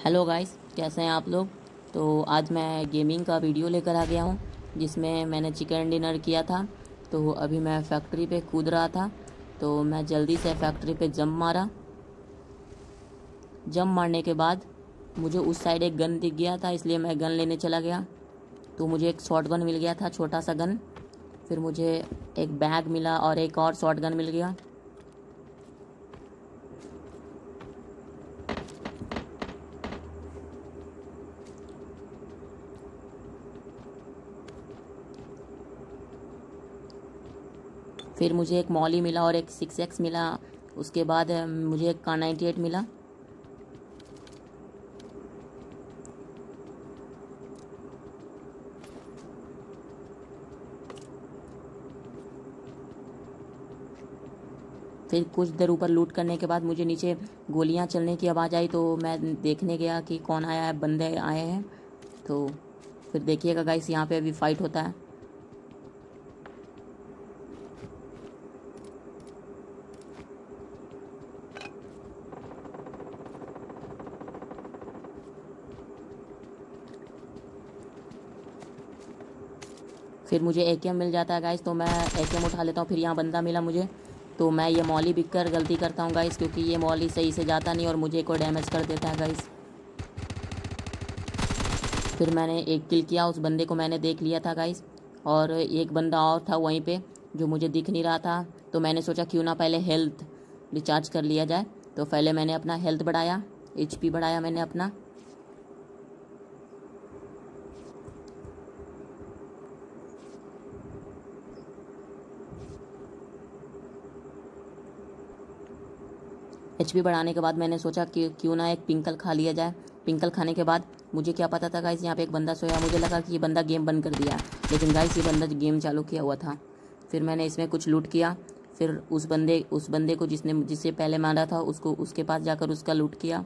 Hello guys, कैसे हैं आप लोग। तो आज मैं गेमिंग का वीडियो लेकर आ गया हूं, जिसमें मैंने चिकन डिनर किया था। तो अभी मैं फैक्ट्री पे कूद रहा था, तो मैं जल्दी से फैक्ट्री पे जंप मारा। जंप मारने के बाद मुझे उस साइड एक गन दिख गया था, इसलिए मैं गन लेने चला गया। तो मुझे एक शॉट गन मिल गया था, छोटा सा गन। फिर मुझे एक बैग मिला और एक और शॉट गन मिल गया। फिर मुझे एक मॉली मिला और एक 6x मिला। उसके बाद मुझे एक Kar98 मिला। फिर कुछ देर ऊपर लूट करने के बाद मुझे नीचे गोलियां चलने की आवाज़ आई, तो मैं देखने गया कि कौन आया है, बंदे आए हैं। तो फिर देखिएगा गाइस, यहाँ पे अभी फाइट होता है। फिर मुझे AKM मिल जाता है गाइस, तो मैं AKM उठा लेता हूँ। फिर यहाँ बंदा मिला मुझे, तो मैं ये मॉली बिक कर गलती करता हूँ गाइस, क्योंकि ये मॉली सही से जाता नहीं और मुझे को डैमेज कर देता है गाइस। फिर मैंने एक किल किया, उस बंदे को मैंने देख लिया था गाइस। और एक बंदा और था वहीं पे जो मुझे दिख नहीं रहा था, तो मैंने सोचा क्यों ना पहले हेल्थ रिचार्ज कर लिया जाए। तो पहले मैंने अपना हेल्थ बढ़ाया, HP बढ़ाया मैंने अपना। HP बढ़ाने के बाद मैंने सोचा कि क्यों ना एक पिंकल खा लिया जाए। पिंकल खाने के बाद मुझे क्या पता था गाइस, यहाँ पे एक बंदा सोया। मुझे लगा कि ये बंदा गेम बंद कर दिया, लेकिन गाइस ये बंदा गेम चालू किया हुआ था। फिर मैंने इसमें कुछ लूट किया। फिर उस बंदे को जिससे पहले मारा था, उसके पास जाकर उसका लूट किया।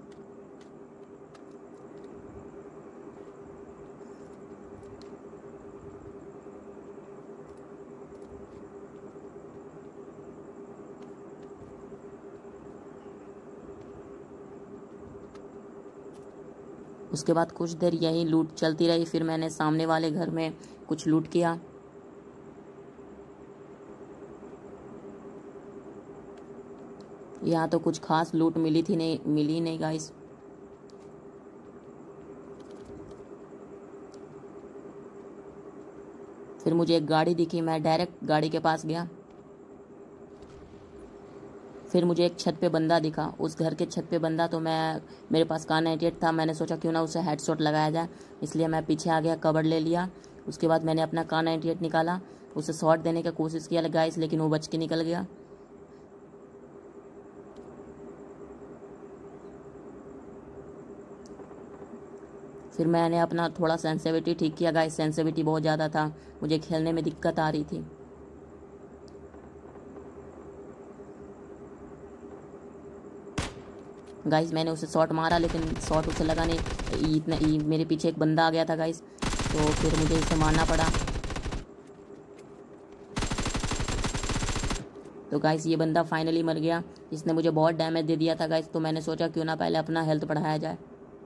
उसके बाद कुछ देर यही लूट चलती रही। फिर मैंने सामने वाले घर में कुछ लूट किया। यहाँ तो कुछ खास लूट मिली नहीं गाइस। फिर मुझे एक गाड़ी दिखी, मैं डायरेक्ट गाड़ी के पास गया। फिर मुझे एक छत पे बंदा दिखा, उस घर के छत पे बंदा। तो मेरे पास Kar98 था, मैंने सोचा क्यों ना उसे हेडशॉट लगाया जाए, इसलिए मैं पीछे आ गया, कवर ले लिया। उसके बाद मैंने अपना Kar98 निकाला, उसे शॉट देने का कोशिश किया गाइस, लेकिन वो बच के निकल गया। फिर मैंने अपना थोड़ा सेंसिटिविटी ठीक किया गाइस, सेंसिटिविटी बहुत ज़्यादा था, मुझे खेलने में दिक्कत आ रही थी। गाइस मैंने उसे शॉट मारा, लेकिन शॉट उसे लगा नहीं। मेरे पीछे एक बंदा आ गया था गाइस, तो फिर मुझे इसे मारना पड़ा। तो गाइस ये बंदा फाइनली मर गया, इसने मुझे बहुत डैमेज दे दिया था गाइस। तो मैंने सोचा क्यों ना पहले अपना हेल्थ बढ़ाया जाए।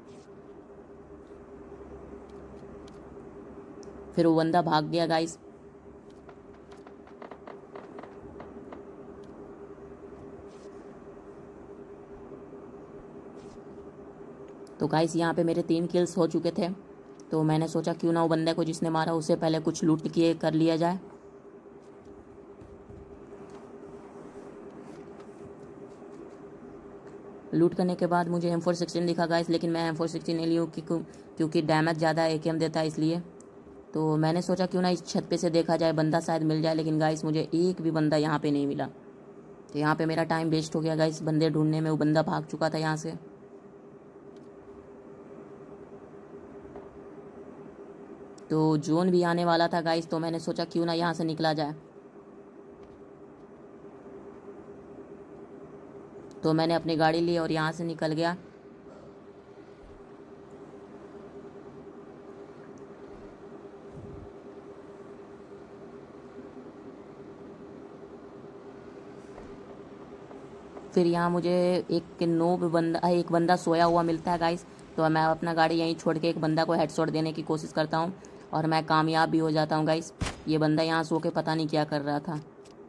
फिर वो बंदा भाग गया गाइस। तो गाइस यहाँ पे मेरे 3 किल्स हो चुके थे। तो मैंने सोचा क्यों ना वो बंदे को जिसने मारा उसे पहले कुछ लूट किए कर लिया जाए। लूट करने के बाद मुझे M416 दिखा गाइस, लेकिन मैं M416 नहीं लिया क्योंकि डैमेज ज़्यादा AKM देता है, इसलिए। तो मैंने सोचा क्यों ना इस छत पे से देखा जाए, बंदा शायद मिल जाए। लेकिन गाइस मुझे एक भी बंदा यहाँ पे नहीं मिला। तो यहाँ पे मेरा टाइम वेस्ट हो गया गाइस बंदे ढूंढने में। वो बंदा भाग चुका था यहाँ से। तो जोन भी आने वाला था गाइस, तो मैंने सोचा क्यों ना यहाँ से निकला जाए। तो मैंने अपनी गाड़ी ली और यहाँ से निकल गया। फिर यहाँ मुझे एक बंदा सोया हुआ मिलता है गाइस। तो मैं अपना गाड़ी यहीं छोड़ के एक बंदा को हेडशॉट देने की कोशिश करता हूँ और मैं कामयाब भी हो जाता हूँ गाइस। ये बंदा यहाँ सो के पता नहीं क्या कर रहा था।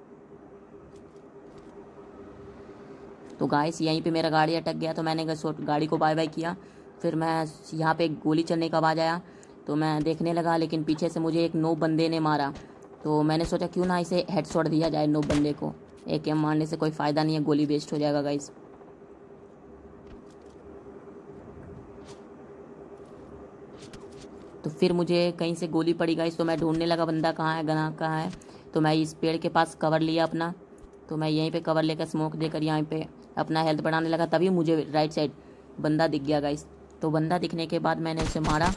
तो गाइस यहीं पे मेरा गाड़ी अटक गया, तो मैंने गाड़ी को बाय बाय किया। फिर मैं यहाँ पे गोली चलने का आवाज़ आया तो मैं देखने लगा, लेकिन पीछे से मुझे एक नोब बंदे ने मारा। तो मैंने सोचा क्यों ना इसे हेडशॉट दिया जाए नोब बंदे को। एकेएम मारने से कोई फ़ायदा नहीं है, गोली वेस्ट हो जाएगा गाइस। तो फिर मुझे कहीं से गोली पड़ी गाइस, तो मैं ढूंढने लगा बंदा कहाँ है, गना कहाँ है। तो मैं इस पेड़ के पास कवर लिया अपना, तो मैं यहीं पे कवर लेकर स्मोक देकर यहाँ पे अपना हेल्थ बढ़ाने लगा। तभी मुझे राइट साइड बंदा दिख गया गाइस। तो बंदा दिखने के बाद मैंने उसे मारा।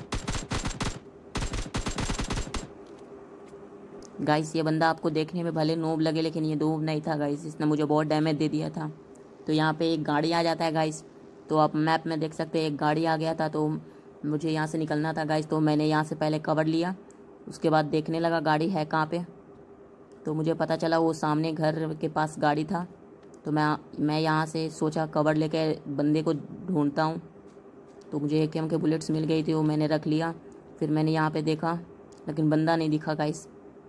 गाइस ये बंदा आपको देखने में भले नोब लगे, लेकिन ये नोब नहीं था गाइस, इसने मुझे बहुत डैमेज दे दिया था। तो यहाँ पे एक गाड़ी आ जाता है गाइस, तो आप मैप में देख सकते हैं एक गाड़ी आ गया था। तो मुझे यहाँ से निकलना था गाइस, तो मैंने यहाँ से पहले कवर लिया, उसके बाद देखने लगा गाड़ी है कहाँ पे। तो मुझे पता चला वो सामने घर के पास गाड़ी था। तो मैं यहाँ से सोचा कवर लेके बंदे को ढूंढता हूँ। तो मुझे एकेएम के बुलेट्स मिल गई थी, वो मैंने रख लिया। फिर मैंने यहाँ पे देखा, लेकिन बंदा नहीं दिखा गाइस।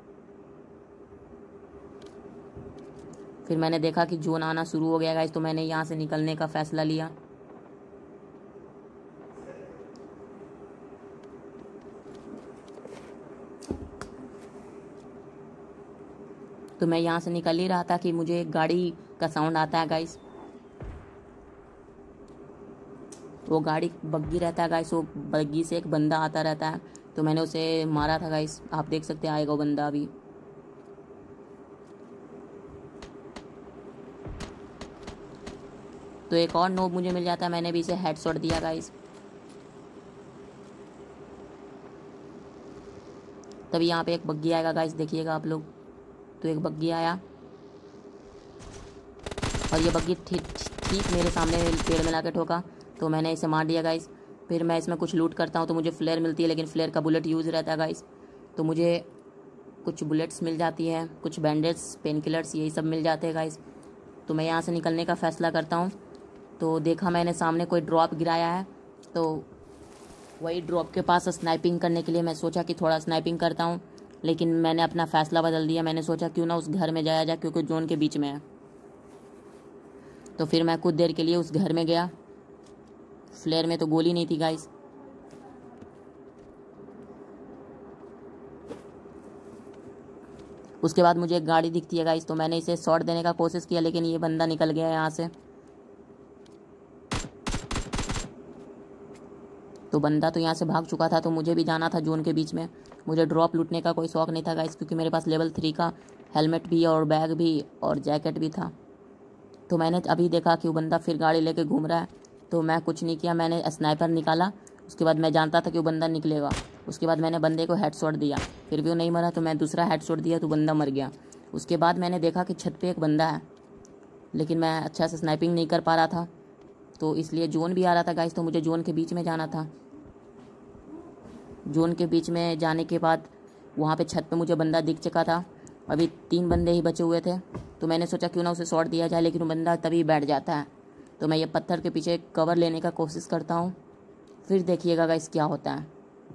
फिर मैंने देखा कि जोन आना शुरू हो गया गाइस, तो मैंने यहाँ से निकलने का फ़ैसला लिया। तो मैं यहाँ से निकल ही रहा था कि मुझे एक गाड़ी का साउंड आता है गाइस। वो गाड़ी बग्गी रहता है गाइस, वो बग्गी से एक बंदा आता रहता है। तो मैंने उसे मारा था गाइस, आप देख सकते हैं आएगा वो बंदा अभी। तो एक और नोब मुझे मिल जाता है, मैंने भी इसे हेडशॉट दिया गाइस। तभी यहाँ पे एक बग्गी आएगा गाइस, देखिएगा आप लोग। तो एक बग्गी आया और ये बग्गी ठीक मेरे सामने पेड़ में लाके ठोका, तो मैंने इसे मार दिया गाइस। फिर मैं इसमें कुछ लूट करता हूँ, तो मुझे फ्लेयर मिलती है, लेकिन फ्लेयर का बुलेट यूज़ रहता है गाइस। तो मुझे कुछ बुलेट्स मिल जाती है, कुछ बैंडेड्स, पेन किलर्स, यही सब मिल जाते हैं गाइस। तो मैं यहाँ से निकलने का फ़ैसला करता हूँ। तो देखा मैंने सामने कोई ड्रॉप गिराया है, तो वही ड्रॉप के पास स्नाइपिंग करने के लिए मैं सोचा कि थोड़ा स्नाइपिंग करता हूँ। लेकिन मैंने अपना फ़ैसला बदल दिया, मैंने सोचा क्यों ना उस घर में जाया जाए, क्योंकि जोन के बीच में है। तो फिर मैं कुछ देर के लिए उस घर में गया। फ्लेयर में तो गोली नहीं थी गाइस। उसके बाद मुझे एक गाड़ी दिखती है गाइस, तो मैंने इसे शॉट देने का कोशिश किया, लेकिन ये बंदा निकल गया यहाँ से। तो बंदा तो यहाँ से भाग चुका था, तो मुझे भी जाना था जोन के बीच में। मुझे ड्रॉप लूटने का कोई शौक़ नहीं था गाइस, क्योंकि मेरे पास लेवल 3 का हेलमेट भी और बैग भी और जैकेट भी था। तो मैंने अभी देखा कि वो बंदा फिर गाड़ी लेके घूम रहा है, तो मैं कुछ नहीं किया, मैंने स्नाइपर निकाला। उसके बाद मैं जानता था कि वो बंदा निकलेगा। उसके बाद मैंने बंदे को हेडशॉट दिया, फिर भी वो नहीं मरा, तो मैं दूसरा हेडशॉट दिया तो बंदा मर गया। उसके बाद मैंने देखा कि छत पे एक बंदा है, लेकिन मैं अच्छा से स्नाइपिंग नहीं कर पा रहा था, तो इसलिए जोन भी आ रहा था गाइस। तो मुझे जोन के बीच में जाना था। जोन के बीच में जाने के बाद वहाँ पे छत पे मुझे बंदा दिख चुका था। अभी 3 बंदे ही बचे हुए थे, तो मैंने सोचा क्यों ना उसे शॉट दिया जाए, लेकिन वो बंदा तभी बैठ जाता है। तो मैं ये पत्थर के पीछे कवर लेने का कोशिश करता हूँ, फिर देखिएगा गाइस क्या होता है।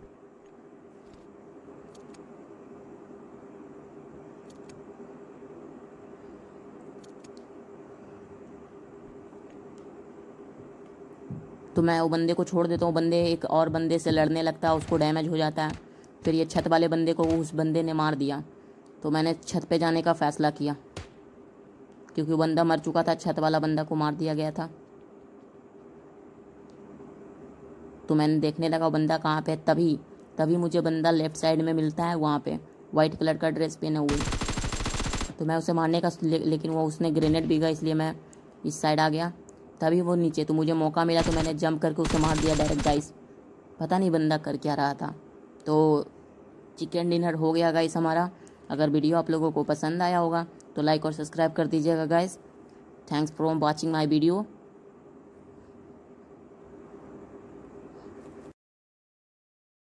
तो मैं वो बंदे को छोड़ देता हूँ, बंदे एक और बंदे से लड़ने लगता है, उसको डैमेज हो जाता है। फिर ये छत वाले बंदे को उस बंदे ने मार दिया। तो मैंने छत पे जाने का फ़ैसला किया, क्योंकि वो बंदा मर चुका था, छत वाला बंदा को मार दिया गया था। तो मैंने देखने लगा वो बंदा कहाँ पे, तभी मुझे बंदा लेफ़्ट साइड में मिलता है, वहाँ पे वाइट कलर का ड्रेस पहने हुए। तो मैं उसे मारने का लेकिन वो उसने ग्रेनेड भीगा, इसलिए मैं इस साइड आ गया। तभी वो नीचे, तो मुझे मौका मिला, तो मैंने जंप करके उसे मार दिया डायरेक्ट गाइस। पता नहीं बंदा कर क्या रहा था। तो चिकन डिनर हो गया गाइस हमारा। अगर वीडियो आप लोगों को पसंद आया होगा तो लाइक और सब्सक्राइब कर दीजिएगा guys. Thanks for watching my video.